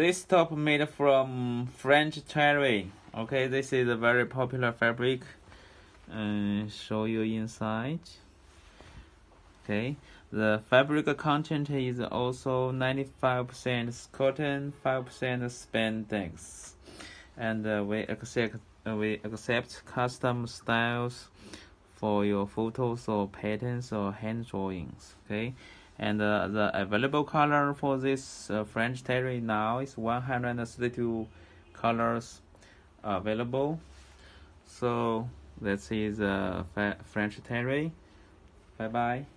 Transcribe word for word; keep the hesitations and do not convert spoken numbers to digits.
this top made from French terry. Okay, this is a very popular fabric. Uh, show you inside. Okay, the fabric content is also ninety-five percent cotton, five percent spandex, and uh, we accept uh, we accept custom styles for your photos or patterns or hand drawings. Okay, and uh, the available color for this uh, French terry now is one hundred thirty-two colors available. So this is uh, French terry. Bye bye.